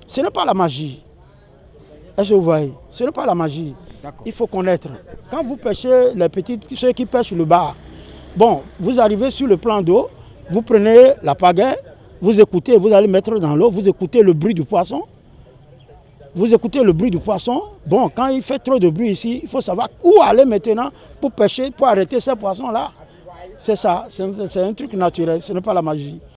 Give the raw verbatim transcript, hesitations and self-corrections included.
Ce n'est pas la magie. Est-ce que vous voyez? Ce n'est pas la magie. Il faut connaître. Quand vous pêchez les petits, ceux qui pêchent le bar, bon, vous arrivez sur le plan d'eau, vous prenez la pagaie, vous écoutez, vous allez mettre dans l'eau, vous écoutez le bruit du poisson. Vous écoutez le bruit du poisson. Bon, quand il fait trop de bruit ici, il faut savoir où aller maintenant pour pêcher, pour arrêter ces poissons-là. C'est ça, c'est un truc naturel, ce n'est pas la magie.